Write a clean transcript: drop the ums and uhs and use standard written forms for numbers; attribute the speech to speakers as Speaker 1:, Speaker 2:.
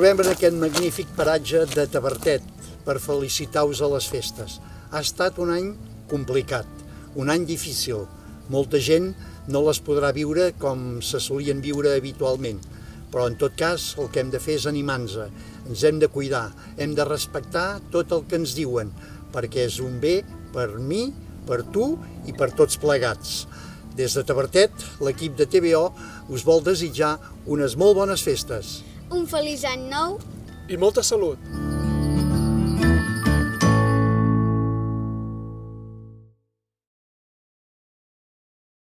Speaker 1: trobem en aquest magnífic paratge de Tavertet per felicitar-vos a les festes. Ha estat un any complicat, un any difícil. Molta gent no les podrà viure com se solien viure habitualment, però en tot cas el que hem de fer és animar-nos, ens hem de cuidar, hem de respectar tot el que ens diuen, perquè és un bé per mi, per tu i per tots plegats. Des de Tavertet, l'equip de TVO us vol desitjar unes molt bones festes.
Speaker 2: Un feliç any nou
Speaker 3: i molta salut!